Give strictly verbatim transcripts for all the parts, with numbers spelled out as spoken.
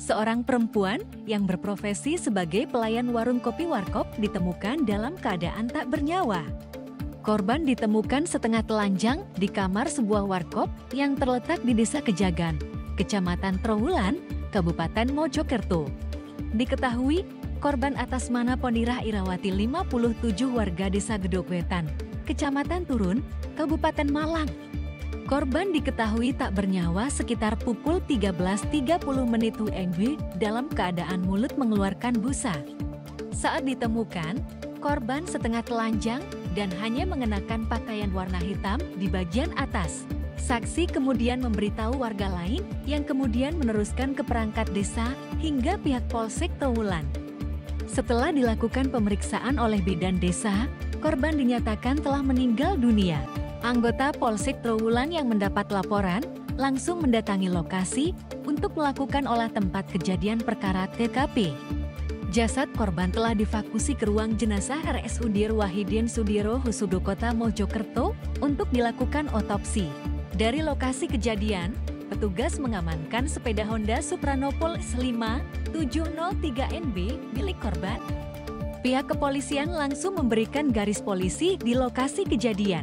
Seorang perempuan yang berprofesi sebagai pelayan warung kopi warkop ditemukan dalam keadaan tak bernyawa. Korban ditemukan setengah telanjang di kamar sebuah warkop yang terletak di Desa Kejagan, Kecamatan Trawulan, Kabupaten Mojokerto. Diketahui, korban atas nama Ponirah Irawati lima puluh tujuh warga Desa Gedogwetan, Kecamatan Turun, Kabupaten Malang. Korban diketahui tak bernyawa sekitar pukul tiga belas tiga puluh menit W M W dalam keadaan mulut mengeluarkan busa. Saat ditemukan, korban setengah telanjang dan hanya mengenakan pakaian warna hitam di bagian atas. Saksi kemudian memberitahu warga lain yang kemudian meneruskan ke perangkat desa hingga pihak Polsek Trawulan. Setelah dilakukan pemeriksaan oleh bidan desa, korban dinyatakan telah meninggal dunia. Anggota Polsek Trawulan yang mendapat laporan langsung mendatangi lokasi untuk melakukan olah tempat kejadian perkara T K P. Jasad korban telah divakusi ke ruang jenazah R S U D Wahidin Sudiro Husudo Kota Mojokerto untuk dilakukan otopsi. Dari lokasi kejadian, petugas mengamankan sepeda Honda Supranopol S lima tujuh nol tiga N B milik korban. Pihak kepolisian langsung memberikan garis polisi di lokasi kejadian.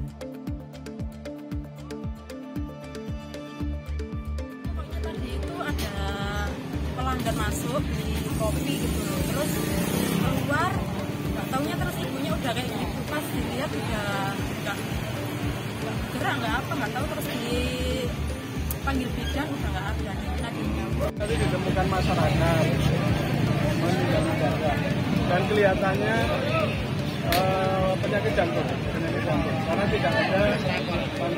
Pelanggan masuk di kopi gitu, terus keluar, nggak taunya terus ibunya udah kayak gitu, pas dilihat udah nggak nggak gerak nggak apa nggak tahu, terus dipanggil bidan udah nggak ada. Tadi ditemukan masyarakat meninggal mendadak dan kelihatannya uh, penyakit jantung, penyakit jantung karena tidak ada tanda